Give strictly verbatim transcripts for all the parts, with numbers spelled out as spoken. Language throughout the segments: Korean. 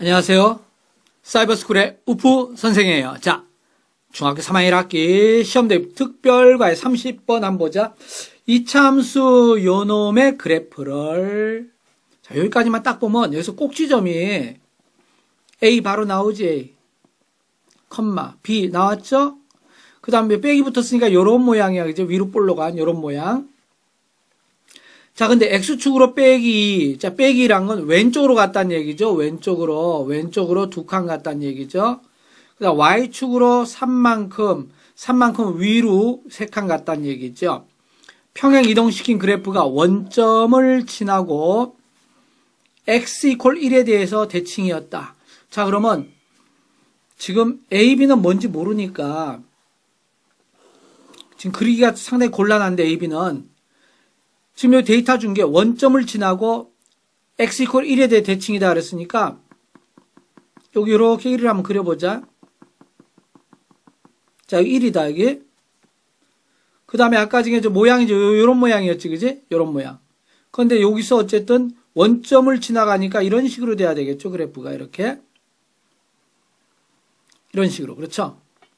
안녕하세요. 사이버스쿨의 우프 선생이에요. 자, 중학교 삼 학년 일 학기 시험 대입 특별과외 삼십 번 한번 보자. 이차함수 요놈의 그래프를, 자, 여기까지만 딱 보면 여기서 꼭지점이 A 바로 나오지. A, 컴마, B 나왔죠? 그 다음에 빼기 붙었으니까 요런 모양이야. 그죠? 위로 볼로 간 요런 모양. 자, 근데 X축으로 빼기, 자, 빼기란 건 왼쪽으로 갔다는 얘기죠. 왼쪽으로, 왼쪽으로 두 칸 갔다는 얘기죠. 그 다음 Y축으로 삼만큼, 삼만큼 위로 세 칸 갔다는 얘기죠. 평행 이동시킨 그래프가 원점을 지나고 X 이퀄 일에 대해서 대칭이었다. 자, 그러면 지금 A, B는 뭔지 모르니까 지금 그리기가 상당히 곤란한데 A, B는 지금 여기 데이터 준 게 원점을 지나고 X 이퀄 일에 대해 대칭이다 그랬으니까 여기 이렇게 일을 한번 그려보자. 자, 여기 일이다, 여기. 그 다음에 아까 중에 저 모양이 요런 모양이었지, 그지? 요런 모양. 그런데 여기서 어쨌든 원점을 지나가니까 이런 식으로 돼야 되겠죠, 그래프가. 이렇게. 이런 식으로. 그렇죠?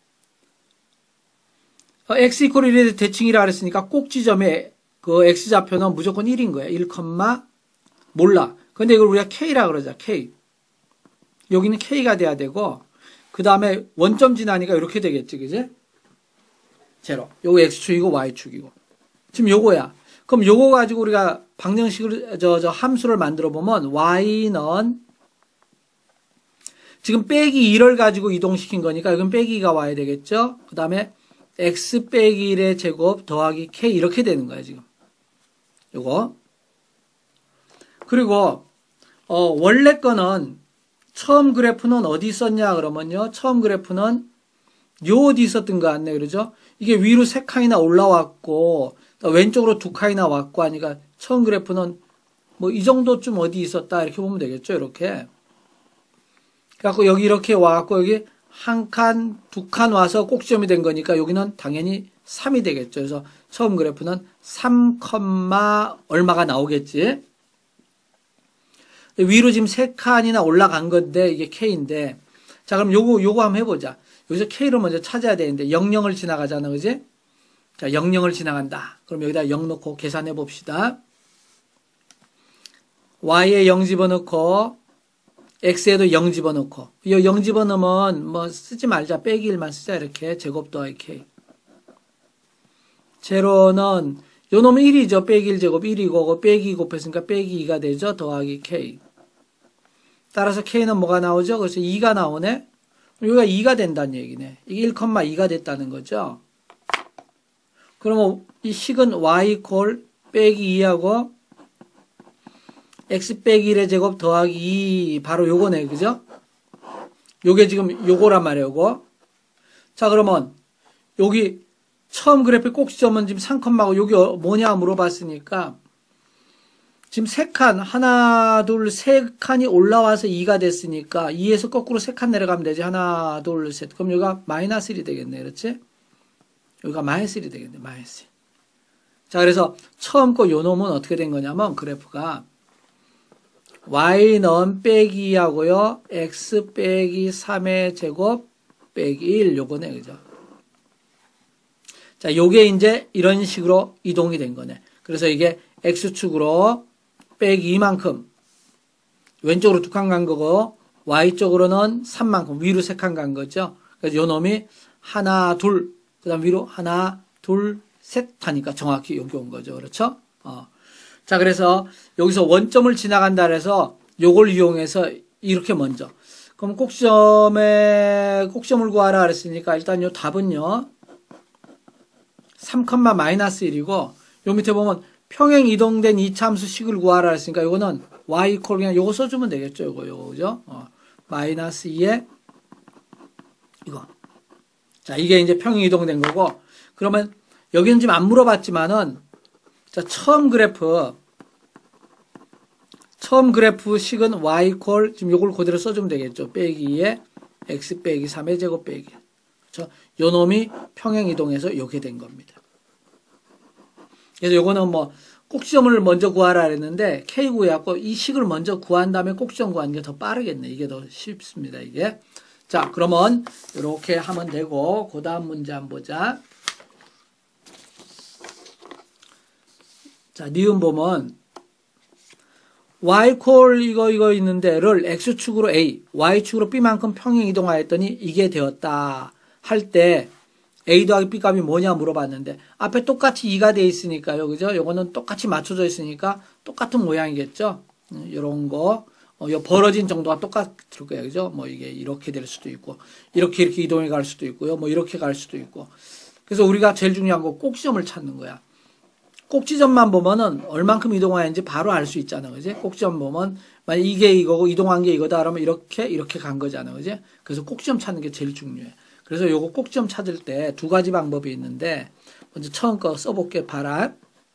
어, X 이퀄 일에 대해 대칭이라 그랬으니까 꼭지점에 그 X좌표는 무조건 일인 거야. 일, 몰라. 근데 이걸 우리가 K라 그러자. K. 여기는 K가 돼야 되고, 그 다음에 원점 지나니까 이렇게 되겠지. 그지? 제로. 요거 X축이고 Y축이고. 지금 요거야. 그럼 요거 가지고 우리가 방정식을, 저, 저 함수를 만들어 보면 Y는 지금 빼기 일을 가지고 이동시킨 거니까 여긴 빼기가 와야 되겠죠? 그 다음에 X 빼기 일의 제곱 더하기 K 이렇게 되는 거야, 지금. 요거. 그리고, 어, 원래 거는 처음 그래프는 어디 있었냐 그러면요. 처음 그래프는 요 어디 있었던 거 같네. 그러죠? 이게 위로 세 칸이나 올라왔고, 왼쪽으로 두 칸이나 왔고 하니까 처음 그래프는 뭐 이 정도쯤 어디 있었다. 이렇게 보면 되겠죠. 이렇게. 그래갖고 여기 이렇게 와갖고 여기 한 칸, 두 칸 와서 꼭지점이 된 거니까 여기는 당연히 삼이 되겠죠. 그래서 처음 그래프는 삼, 얼마가 나오겠지. 위로 지금 세 칸이나 올라간 건데 이게 K인데, 자, 그럼 요거 요거 한번 해보자. 여기서 K를 먼저 찾아야 되는데 영영을 지나가잖아, 그지? 자, 영영을 지나간다. 그럼 여기다 영 넣고 계산해 봅시다. Y에 영 집어넣고 X에도 영 집어넣고, 이 영 집어넣으면 뭐 쓰지 말자. 빼기 일만 쓰자. 이렇게 제곱 더하기 K. 제로는 요 놈은 일이죠. 빼기 일 제곱 일이고 빼기 이 곱했으니까 빼기 이가 되죠. 더하기 K. 따라서 K는 뭐가 나오죠? 그래서 이가 나오네. 여기가 이가 된다는 얘기네. 이게 일, 이가 됐다는 거죠. 그러면 이 식은 Y 이퀄 빼기 이하고 X 빼기 일의 제곱 더하기 이, 바로 요거네. 그죠? 요게 지금 요거란 말이에요. 요거. 자, 그러면 여기 처음 그래프의 꼭지점은 지금 삼, 여기 뭐냐 물어봤으니까 지금 세 칸, 하나, 둘, 세 칸이 올라와서 이가 됐으니까 이에서 거꾸로 세 칸 내려가면 되지. 하나, 둘, 셋. 그럼 여기가 마이너스 일이 되겠네. 그렇지? 여기가 마이너스 일이 되겠네. 마이너스 일. 자, 그래서 처음 거 요 놈은 어떻게 된 거냐면 그래프가 Y는 빼기 이하고요. X 빼기 삼의 제곱 빼기 일. 요거네. 그죠? 자, 요게 이제 이런 식으로 이동이 된 거네. 그래서 이게 X축으로 빼기 이만큼 왼쪽으로 두 칸 간 거고 Y쪽으로는 삼만큼 위로 세 칸 간 거죠. 그래서 요 놈이 하나, 둘, 그 다음 위로 하나, 둘, 셋 하니까 정확히 여기 온 거죠. 그렇죠? 어. 자, 그래서 여기서 원점을 지나간다 그래서 요걸 이용해서 이렇게 먼저. 그럼 꼭지점에, 꼭지점을 구하라 그랬으니까 일단 요 답은요. 삼, 마이너스 일이고, 요 밑에 보면 평행 이동된 이차함수 식을 구하라 그랬으니까 요거는 Y 이퀄 그냥 요거 써주면 되겠죠. 요거, 요거, 그죠? 어. 마이너스 이에 이거. 자, 이게 이제 평행 이동된 거고, 그러면 여기는 지금 안 물어봤지만은, 자, 처음 그래프, 처음 그래프 식은 Y 이퀄, 지금 요걸 그대로 써주면 되겠죠. 빼기 이에 X 빼기 삼의 제곱 빼기. 그렇죠? 요 놈이 평행 이동해서 요게 된 겁니다. 그래서 요거는 뭐 꼭지점을 먼저 구하라 그랬는데 K 구해갖고 이 식을 먼저 구한 다음에 꼭지점 구하는 게 더 빠르겠네. 이게 더 쉽습니다. 이게. 자, 그러면 이렇게 하면 되고 그 다음 문제 한번 보자. 자, 니은 보면 y콜 이거 이거 있는데를 x축으로 a, y축으로 b만큼 평행 이동하였더니 이게 되었다 할 때 a 더하기 b 값이 뭐냐 물어봤는데 앞에 똑같이 이가 돼 있으니까요. 그죠? 요거는 똑같이 맞춰져 있으니까 똑같은 모양이겠죠? 요런 거. 어, 요 벌어진 정도가 똑같을 거예요. 그죠? 뭐 이게 이렇게 될 수도 있고 이렇게 이렇게 이동해 갈 수도 있고요. 뭐 이렇게 갈 수도 있고. 그래서 우리가 제일 중요한 거 꼭지점을 찾는 거야. 꼭지점만 보면은 얼만큼 이동하였는지 바로 알 수 있잖아. 그지? 꼭지점 보면 만약 이게 이거고 이동한 게 이거다 그러면 이렇게 이렇게 간 거잖아. 그지? 그래서 꼭지점 찾는 게 제일 중요해. 그래서 요거 꼭지점 찾을 때 두 가지 방법이 있는데 먼저 처음 거 써볼게. 봐라.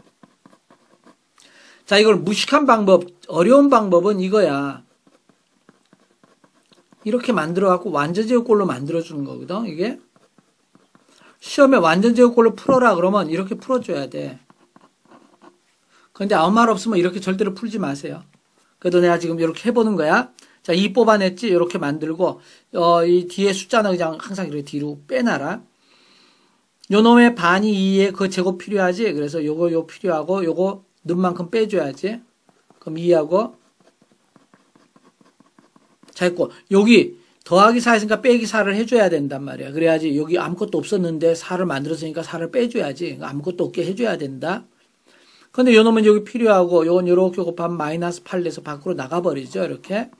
자, 이걸 무식한 방법, 어려운 방법은 이거야. 이렇게 만들어갖고 완전제곱꼴로 만들어주는 거거든, 이게. 시험에 완전제곱꼴로 풀어라 그러면 이렇게 풀어줘야 돼. 근데 아무 말 없으면 이렇게 절대로 풀지 마세요. 그래도 내가 지금 이렇게 해보는 거야. 자, 이 뽑아냈지? 이렇게 만들고, 어, 이 뒤에 숫자는 그냥 항상 이렇게 뒤로 빼놔라. 요 놈의 반이 이에 그 제곱 필요하지? 그래서 요거, 요 필요하고, 요거 넣은 만큼 빼줘야지. 그럼 이하고. 자, 있고, 여기 더하기 사 했으니까 빼기 사를 해줘야 된단 말이야. 그래야지 여기 아무것도 없었는데 사를 만들었으니까 사를 빼줘야지. 아무것도 없게 해줘야 된다. 근데 요 놈은 여기 필요하고, 요건 요렇게 곱하면 마이너스 팔 내서 밖으로 나가버리죠. 이렇게.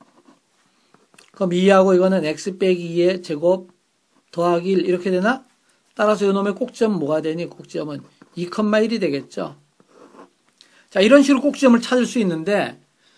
그럼 이하고 이거는 x 빼기 이의 제곱 더하기 일 이렇게 되나? 따라서 요 놈의 꼭지점은 뭐가 되니? 꼭지점은 이, 일이 되겠죠. 자, 이런 식으로 꼭지점을 찾을 수 있는데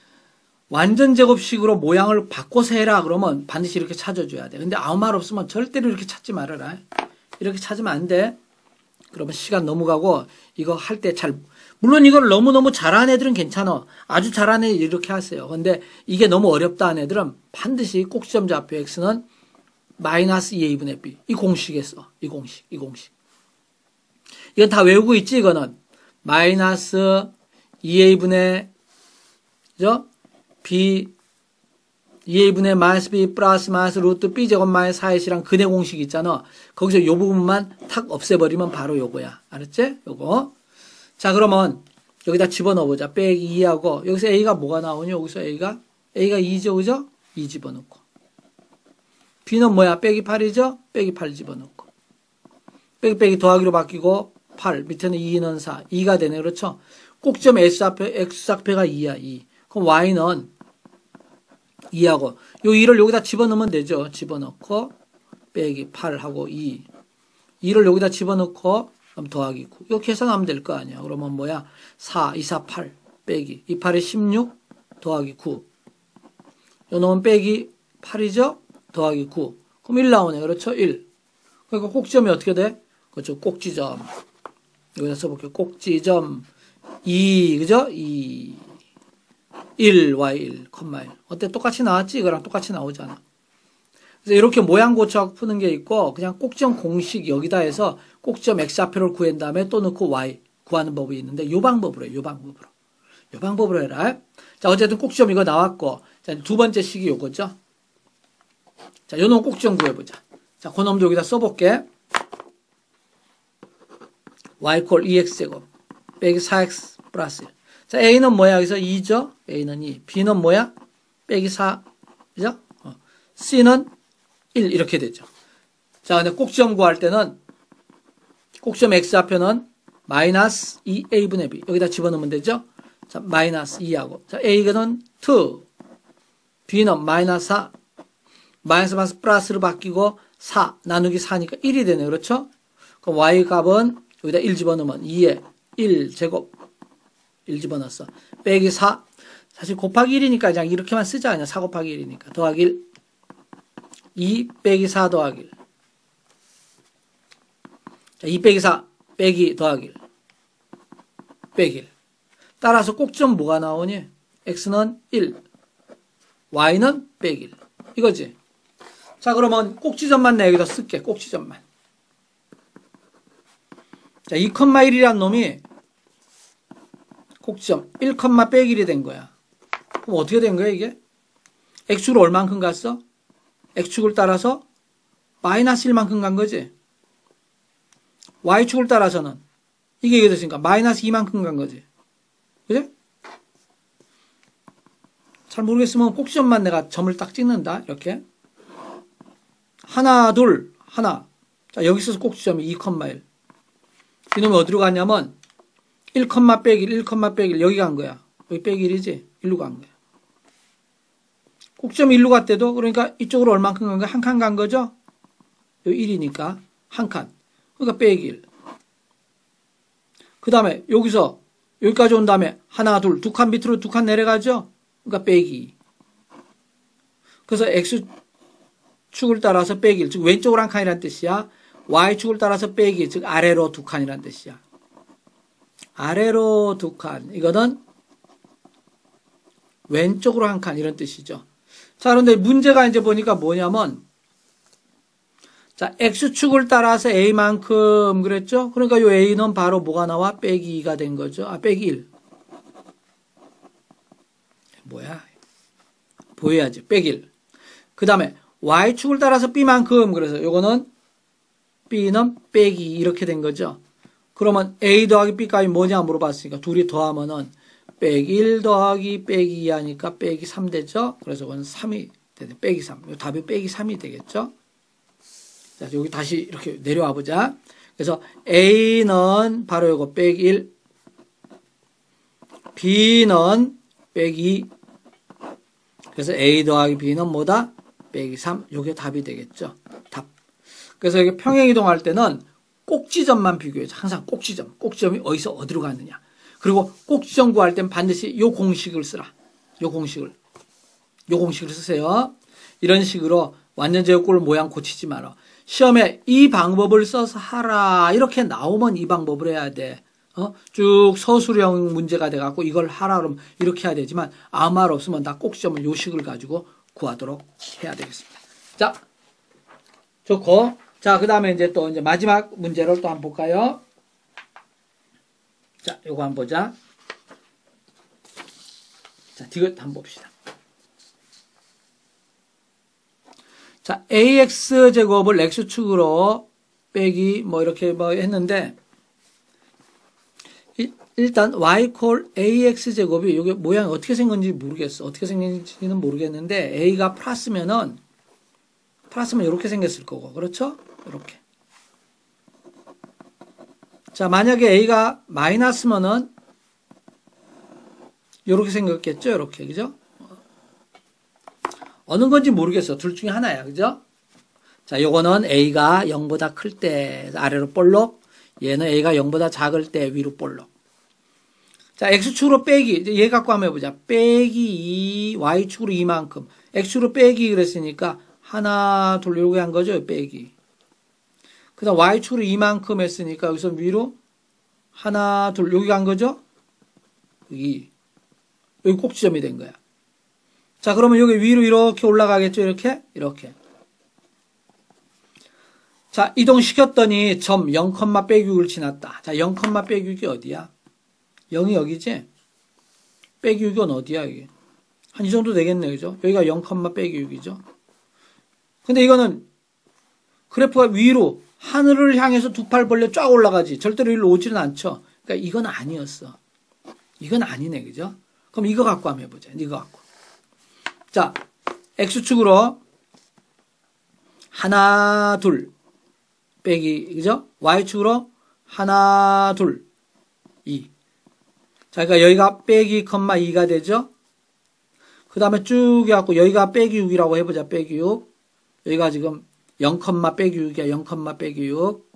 완전 제곱식으로 모양을 바꿔서 해라 그러면 반드시 이렇게 찾아줘야 돼. 근데 아무 말 없으면 절대로 이렇게 찾지 말아라. 이렇게 찾으면 안 돼. 그러면 시간 넘어가고 이거 할 때 잘 물론 이걸 너무너무 잘하는 애들은 괜찮아. 아주 잘하는 애들 이렇게 하세요. 근데 이게 너무 어렵다 하는 애들은 반드시 꼭지점 좌표 x는 마이너스 이에이분의 b 이 공식에 써. 이 공식, 이 공식. 이건 다 외우고 있지 이거는. 마이너스 이에이분의 그죠? b 이에이분의 마이너스 b 플러스 마이너스 루트 b 제곱 마이너스 사이랑 근의 공식 있잖아. 거기서 요 부분만 탁 없애버리면 바로 요거야. 알았지? 요거. 자, 그러면 여기다 집어넣어보자. 빼기 이하고 여기서 a가 뭐가 나오니? 여기서 a가 a가 이죠, 그죠? 이 집어넣고 b는 뭐야? 빼기 팔이죠? 빼기 팔 집어넣고 빼기 빼기 더하기로 바뀌고 팔 밑에는 이는 사 이가 되네. 그렇죠? 꼭지점 x좌표 x좌표가 이야. 이. 그럼 y는 이하고 요 이를 여기다 집어넣으면 되죠. 집어넣고 빼기 팔하고 이 이를 여기다 집어넣고 그럼 더하기 구. 이렇게 계산하면 될 거 아니야. 그러면 뭐야? 사, 이, 사, 팔 빼기 이, 팔에 십육 더하기 구. 요 놈은 빼기 팔이죠? 더하기 구. 그럼 일 나오네. 그렇죠? 일. 그러니까 꼭지점이 어떻게 돼? 그렇죠. 꼭지점. 여기다 써볼게요. 꼭지점 이, 그죠? 이. 일, 와이 일, 콤마 일. 어때? 똑같이 나왔지? 이거랑 똑같이 나오잖아. 그래서 이렇게 모양 고쳐서 푸는 게 있고, 그냥 꼭지점 공식 여기다 해서 꼭지점 x좌표를 구한 다음에 또 넣고 y 구하는 법이 있는데, 요 방법으로 해, 요 방법으로. 요 방법으로 해라. 자, 어쨌든 꼭지점 이거 나왔고, 자, 두 번째 식이 요거죠. 자, 요 놈 꼭지점 구해보자. 자, 그 놈도 여기다 써볼게. y 콜 이 엑스 제곱 빼기 사 엑스 플러스 일. 자, a는 뭐야? 여기서 이죠? a는 이. b는 뭐야? 빼기 사. 그죠? 어. c는 일. 이렇게 되죠. 자, 근데 꼭지점 구할 때는 꼭지점 x좌표는 마이너스 이 에이분의 b. 여기다 집어넣으면 되죠? 자, 마이너스 이하고. 자, a는 이. b는 마이너스 사. 마이너스 마이너스 플러스로 바뀌고 사. 나누기 사니까 일이 되네. 그렇죠? 그럼 y 값은 여기다 일 집어넣으면 이에 일 제곱. 일 집어넣었어. 빼기 사. 사실 곱하기 일이니까 그냥 이렇게만 쓰자. 그냥 사 곱하기 일이니까. 더하기 일. 이 빼기 사 더하기 일. 자, 이 빼기 사 빼기 더하기 일. 빼기 일. 따라서 꼭지점 뭐가 나오니? x는 일. y는 빼기 일. 이거지. 자, 그러면 꼭지점만 내 여기다 쓸게. 꼭지점만. 자, 이, 일이란 놈이 꼭지점 일, 백일이 된 거야. 그럼 어떻게 된 거야 이게? x축을 얼만큼 갔어? x축을 따라서 마이너스 일만큼 간 거지. y축을 따라서는 이게 이게 됐으니까 마이너스 이만큼 간 거지. 그지? 잘 모르겠으면 꼭지점만 내가 점을 딱 찍는다. 이렇게. 하나, 둘, 하나. 자, 여기서 꼭지점이 이, 일. 이놈이 어디로 갔냐면 일, 백일, 일, 백일 여기 간 거야. 여기 백일이지? 일로 간 거야. 꼭지점이 일로 갔대도 그러니까 이쪽으로 얼만큼 간 거야? 한 칸 간 거죠? 여기 일이니까 한 칸. 그러니까 백일. 그 다음에 여기서 여기까지 온 다음에 하나, 둘, 두 칸 밑으로 두 칸 내려가죠? 그러니까 빼기. 그래서 x축을 따라서 빼기. 즉 왼쪽으로 한 칸이라는 뜻이야. y축을 따라서 빼기. 즉 아래로 두 칸이라는 뜻이야. 아래로 두 칸. 이거는 왼쪽으로 한 칸 이런 뜻이죠. 자, 그런데 문제가 이제 보니까 뭐냐면 자, x축을 따라서 a만큼 그랬죠? 그러니까 요 a는 바로 뭐가 나와? 빼기 이가 된 거죠. 아, 빼기 일. 뭐야? 보여야지. 빼기 일. 그 다음에 y축을 따라서 b만큼 그래서 요거는 b는 빼기 이렇게 된 거죠. 그러면 a 더하기 b값이 뭐냐 물어봤으니까 둘이 더하면은 빼기 일 더하기 빼기 이 하니까 빼기 삼 되죠. 그래서 이건 삼이 되네. 빼기 삼. 요 답이 빼기 삼이 되겠죠. 자, 여기 다시 이렇게 내려와 보자. 그래서 a는 바로 요거 빼기 일, b는 빼기 이. 그래서 a 더하기 b는 뭐다? 빼기 삼. 요게 답이 되겠죠. 답. 그래서 이게 평행 이동할 때는 꼭지점만 비교해줘. 항상 꼭지점. 꼭지점이 어디서 어디로 갔느냐. 그리고 꼭지점 구할 땐 반드시 요 공식을 쓰라. 요 공식을. 요 공식을 쓰세요. 이런 식으로 완전 제곱골 모양 고치지 마라. 시험에 이 방법을 써서 하라. 이렇게 나오면 이 방법을 해야 돼. 어? 쭉 서술형 문제가 돼갖고 이걸 하라 그러면 이렇게 해야 되지만 아무 말 없으면 다 꼭지점을 요 식을 가지고 구하도록 해야 되겠습니다. 자, 좋고. 자, 그 다음에 이제 또 이제 마지막 문제를 또 한번 볼까요? 자, 요거 한번 보자. 자, 디귿 한번 봅시다. 자, ax 제곱을 x축으로 빼기 뭐 이렇게 뭐 했는데 일단 y 콜 ax 제곱이 이게 모양이 어떻게 생겼는지 모르겠어. 어떻게 생겼는지는 모르겠는데 a가 플러스면은 플러스면 이렇게 생겼을 거고. 그렇죠? 이렇게. 자, 만약에 a가 마이너스면은 이렇게 생겼겠죠? 이렇게. 그죠? 어느 건지 모르겠어. 둘 중에 하나야. 그죠? 자, 요거는 a가 영보다 클 때 아래로 볼록, 얘는 a가 영보다 작을 때 위로 볼록. 자, x축으로 빼기. 얘 갖고 한번 해보자. 빼기 이, y축으로 이만큼. x축으로 빼기 그랬으니까 하나, 둘 이렇게 한 거죠. 빼기. 그 다음 y축으로 이만큼 했으니까 여기서 위로 하나, 둘 여기 간 거죠. 여기. 여기 꼭지점이 된 거야. 자, 그러면 여기 위로 이렇게 올라가겠죠? 이렇게? 이렇게. 자, 이동시켰더니 점 영, 빼기 육을 지났다. 자, 영, 빼기 육이 어디야? 영이 여기지? 빼기 육은 어디야, 이게? 한 이 정도 되겠네, 그죠? 여기가 영, 빼기 육이죠? 근데 이거는 그래프가 위로, 하늘을 향해서 두 팔 벌려 쫙 올라가지. 절대로 일로 오지는 않죠? 그러니까 이건 아니었어. 이건 아니네, 그죠? 그럼 이거 갖고 한번 해보자. 이거 갖고. 자, x축으로 하나, 둘 빼기, 그죠? y축으로 하나, 둘, 이. 자, 그러니까 여기가 빼기, 컴마 이가 되죠? 그 다음에 쭉 해갖고 여기가 빼기 육이라고 해보자. 빼기 육. 여기가 지금 영, 빼기 육이야. 영, 빼기 육.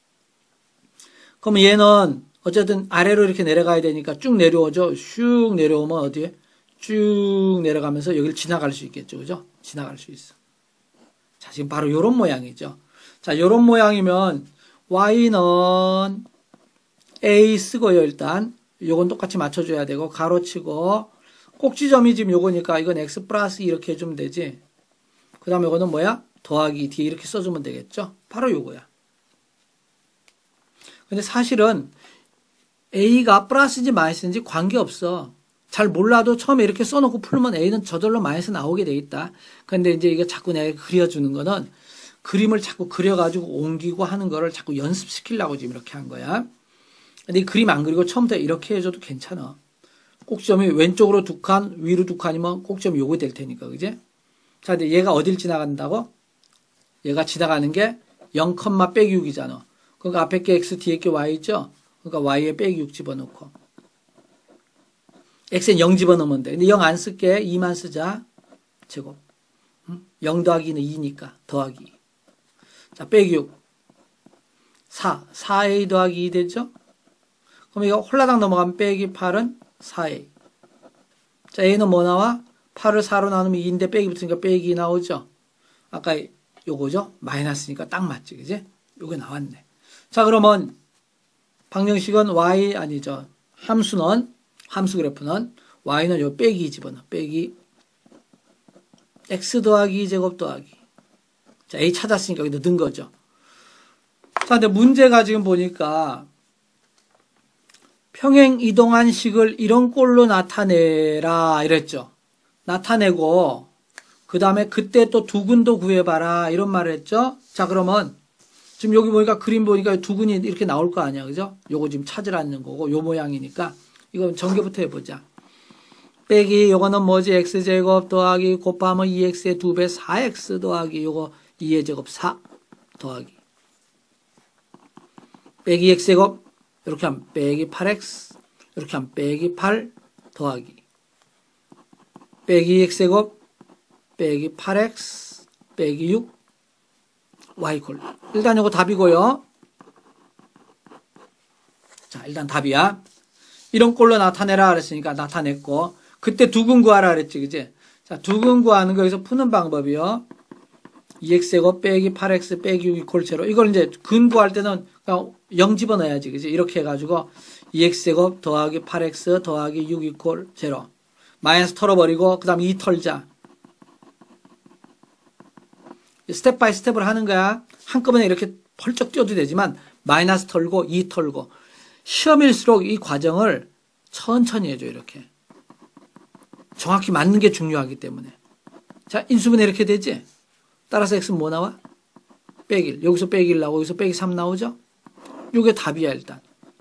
그러면 얘는 어쨌든 아래로 이렇게 내려가야 되니까 쭉 내려오죠? 슉 내려오면 어디에? 쭉 내려가면서 여기를 지나갈 수 있겠죠. 그죠? 지나갈 수 있어. 자, 지금 바로 요런 모양이죠. 자, 요런 모양이면 y는 a 쓰고요, 일단. 요건 똑같이 맞춰줘야 되고, 가로치고, 꼭지점이 지금 요거니까 이건 x 플러스 이렇게 해주면 되지. 그 다음에 요거는 뭐야? 더하기 뒤에 이렇게 써주면 되겠죠. 바로 요거야. 근데 사실은 A가 플러스인지 마이너스인지 관계없어. 잘 몰라도 처음에 이렇게 써놓고 풀면 A는 저절로 마이너스 나오게 돼 있다. 근데 이제 이게 자꾸 내가 그려주는 거는 그림을 자꾸 그려가지고 옮기고 하는 거를 자꾸 연습시키려고 지금 이렇게 한 거야. 근데 이 그림 안 그리고 처음부터 이렇게 해줘도 괜찮아. 꼭지점이 왼쪽으로 두 칸, 위로 두 칸이면 꼭지점이 요거 될 테니까, 그지? 자, 근데 얘가 어딜 지나간다고? 얘가 지나가는 게 영, 빼기 육이잖아. 그러니까 앞에 게 x, 뒤에 게 y 있죠? 그러니까 y에 빼기 육 집어넣고. x엔 영 집어넣으면 돼. 근데 영 안 쓸게. 이만 쓰자. 제곱. 응? 영 더하기 이는 이니까. 더하기 이. 자, 빼기 육. 사. 사 에이 더하기 이 되죠? 그럼 이거 홀라당 넘어가면 빼기 팔은 사 에이. 자, a는 뭐 나와? 팔을 사로 나누면 이인데 빼기 붙으니까 빼기 이 나오죠? 아까 요거죠? 마이너스니까 딱 맞지, 그지? 요게 나왔네. 자, 그러면 방정식은 y, 아니죠. 함수는, 함수 그래프는 y는 요 빼기 이 집어넣어. 빼기 x 더하기 이 제곱 더하기. 자, a 찾았으니까 여기다 넣은 거죠. 자, 근데 문제가 지금 보니까 평행 이동한 식을 이런 꼴로 나타내라 이랬죠. 나타내고 그 다음에 그때 또 두근도 구해봐라 이런 말을 했죠. 자, 그러면 지금 여기 보니까 그림 보니까 두근이 이렇게 나올 거 아니야, 그죠? 요거 지금 찾으라는 거고 요 모양이니까 이거 전개부터 해보자. 빼기 요거는 뭐지? x제곱 더하기 곱하면 이 엑스의 두 배 사 엑스 더하기 요거 이의 제곱 사 더하기 빼기 x제곱 이렇게 하면 빼기 팔 엑스 이렇게 하면 빼기 팔 더하기 빼기 x제곱 빼기 팔 엑스 빼기 육 y콜. 일단 이거 답이고요. 자, 일단 답이야. 이런 꼴로 나타내라 그랬으니까 나타냈고 그때 두근 구하라 그랬지, 그지? 자, 두근 구하는 거 여기서 푸는 방법이요. 이 엑스제곱 빼기 팔 엑스 빼기 육 이퀄 제로. 이걸 이제 근 구할 때는 그냥 영 집어넣어야지, 그지? 이렇게 해가지고 이 엑스제곱 더하기 팔 엑스 더하기 육 이퀄 제로. 마이너스 털어버리고 그 다음 이 털자. 스텝 바이 스텝을 하는 거야. 한꺼번에 이렇게 펄쩍 뛰어도 되지만 마이너스 털고 이 털고 시험일수록 이 과정을 천천히 해줘. 이렇게 정확히 맞는 게 중요하기 때문에. 자, 인수분해 이렇게 되지. 따라서 x는 뭐 나와? 빼기 일. 여기서 빼기 일 나오고 여기서 빼기 삼 나오죠. 이게 답이야. 일단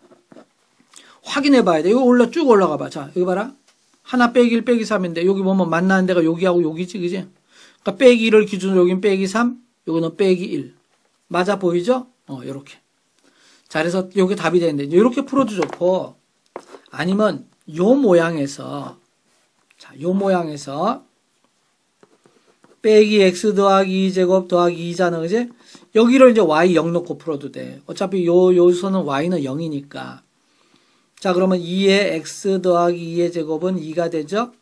확인해 봐야 돼. 이거 올라 쭉 올라가 봐. 자, 여기 봐라. 하나 빼기 일 빼기 삼인데 여기 보면 만나는 데가 여기하고 여기지, 그지? 그러니까 빼기 일을 기준으로 여긴 빼기 삼, 요거는 빼기 일. 맞아 보이죠? 어, 요렇게. 자, 그래서 요게 답이 되는데, 요렇게 풀어도 좋고, 아니면 요 모양에서, 자, 요 모양에서, 빼기 x 더하기 이 제곱 더하기 이잖아, 그지? 여기를 이제 y 영 놓고 풀어도 돼. 어차피 요, 요소는 y는 영이니까. 자, 그러면 이의 x 더하기 이의 제곱은 이가 되죠?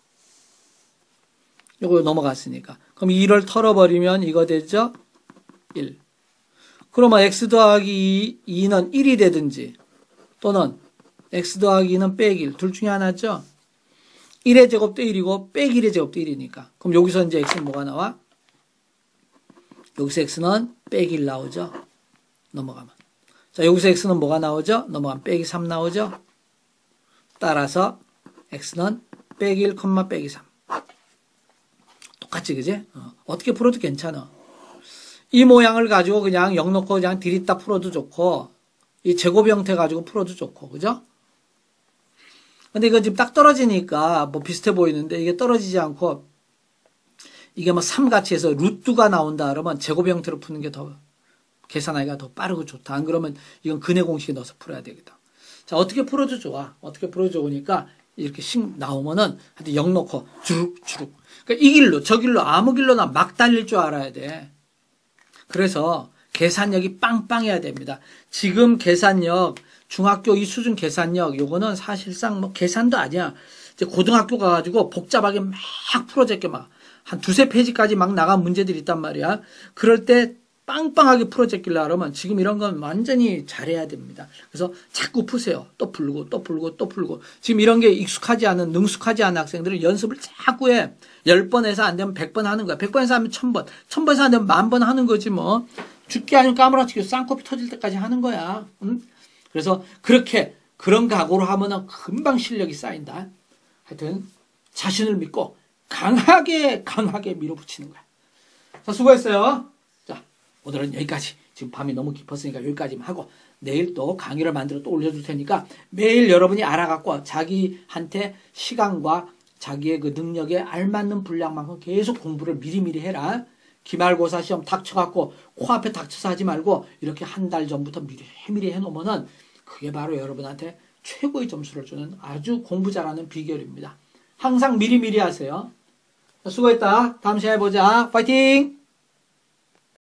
요거 넘어갔으니까. 그럼 이를 털어버리면 이거 되죠? 일. 그러면 x 더하기 이는 일이 되든지 또는 x 더하기 이는 빼기 일. 둘 중에 하나죠? 일의 제곱도 일이고 빼기 일의 제곱도 일이니까. 그럼 여기서 이제 x는 뭐가 나와? 여기서 x는 빼기 일 나오죠? 넘어가면. 자, 여기서 x는 뭐가 나오죠? 넘어가면 빼기 삼 나오죠? 따라서 x는 빼기 일, 빼기 삼. 똑같지, 그지? 어, 어떻게 풀어도 괜찮아. 이 모양을 가지고 그냥 영 놓고 그냥 디귿다 풀어도 좋고, 이 제곱 형태 가지고 풀어도 좋고, 그죠? 근데 이거 지금 딱 떨어지니까 뭐 비슷해 보이는데 이게 떨어지지 않고, 이게 뭐 삼 같이 해서 루트가 나온다 그러면 제곱 형태로 푸는 게 더, 계산하기가 더 빠르고 좋다. 안 그러면 이건 근해 공식에 넣어서 풀어야 되겠다. 자, 어떻게 풀어도 좋아. 어떻게 풀어도 좋으니까 이렇게 식 나오면은 하여튼 영 놓고 주룩주룩. 그러니까 이 길로 저 길로 아무 길로나 막 달릴 줄 알아야 돼. 그래서 계산력이 빵빵해야 됩니다. 지금 계산력, 중학교 이 수준 계산력, 요거는 사실상 뭐 계산도 아니야. 이제 고등학교 가가지고 복잡하게 막 풀어제게 막 한 두세 페이지까지 막 나간 문제들이 있단 말이야. 그럴 때 빵빵하게 풀어제길라 그러면 지금 이런 건 완전히 잘해야 됩니다. 그래서 자꾸 푸세요. 또 풀고 또 풀고 또 풀고. 지금 이런 게 익숙하지 않은, 능숙하지 않은 학생들은 연습을 자꾸 해. 열 번 해서 안 되면 백 번 하는 거야. 백 번에서 하면 천 번. 천 번에서 안 되면 만 번 하는 거지 뭐. 죽기 아니면 까무라치기 쌍코피 터질 때까지 하는 거야. 응? 그래서 그렇게 그런 각오로 하면은 금방 실력이 쌓인다. 하여튼 자신을 믿고 강하게 강하게 밀어붙이는 거야. 자, 수고했어요. 자, 오늘은 여기까지. 지금 밤이 너무 깊었으니까 여기까지만 하고 내일 또 강의를 만들어 또 올려줄 테니까 매일 여러분이 알아갖고 자기한테 시간과 자기의 그 능력에 알맞는 분량만큼 계속 공부를 미리미리 해라. 기말고사 시험 닥쳐갖고 코앞에 닥쳐서 하지 말고 이렇게 한 달 전부터 미리미리 해놓으면은 그게 바로 여러분한테 최고의 점수를 주는 아주 공부 잘하는 비결입니다. 항상 미리미리 하세요. 수고했다. 다음 시간에 보자. 파이팅!